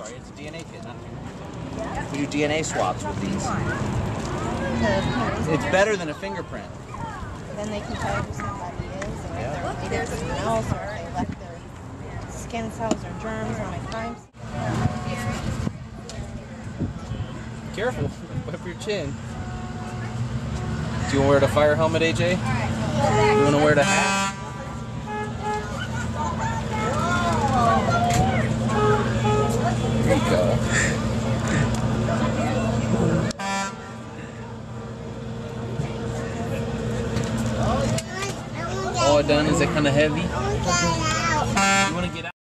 sorry, it's a DNA kit, not a fingerprint. We do DNA swabs with these. It's better than a fingerprint. Then they can tell who somebody is, and if they're related to someone else, or if they left their skin cells or germs on a crime scene. Careful, whip your chin. Do you want to wear the fire helmet, AJ? You want to wear the hat? There you go. All done? Is it kind of heavy? You want to get out?